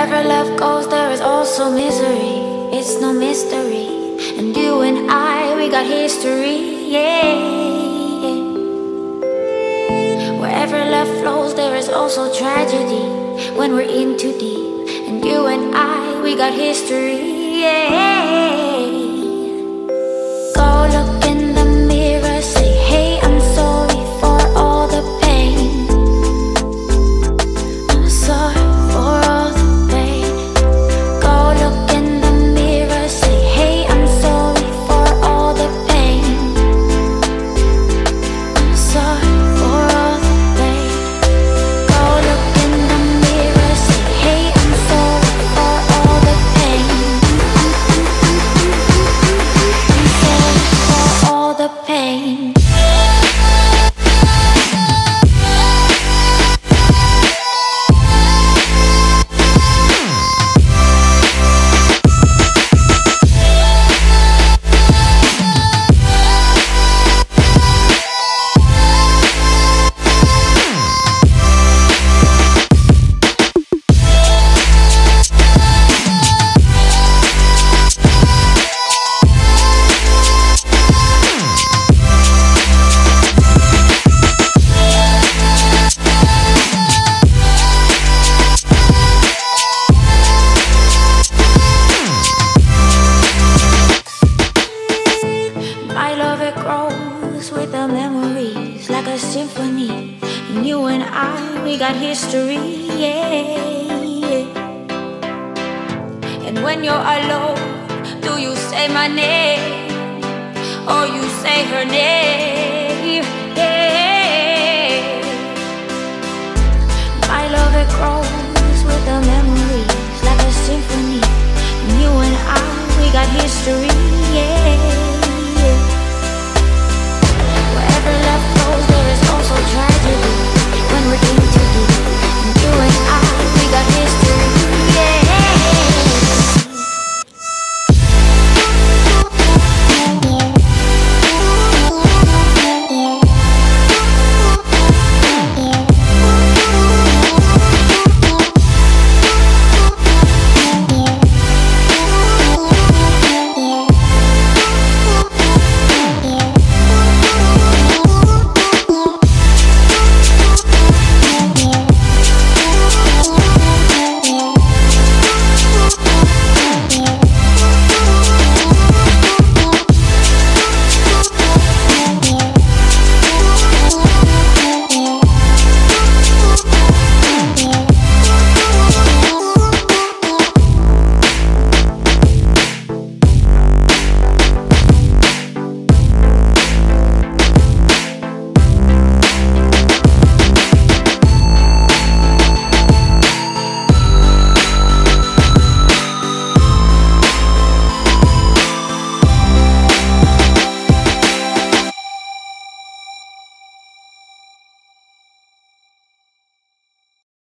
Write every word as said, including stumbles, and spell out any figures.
Wherever love goes, there is also misery. It's no mystery. And you and I, we got history, yeah, yeah. Wherever love flows, there is also tragedy when we're in too deep. And you and I, we got history, yeah. Go look in the mirror, say, hey, I'm sorry for all the pain. I'm sorry for all the pain. Go look in the mirror, say, hey, I'm sorry for all the pain. I'm sorry for all the pain. Go look in the mirror, say, hey, I'm sorry for all the pain. I'm sorry for all the pain. My love, it grows with the memories like a symphony. And you and I, we got history, yeah. And when you're alone, do you say my name or you say her name? Yeah. My love, it grows with the memories like a symphony. And you and I, we got history, yeah.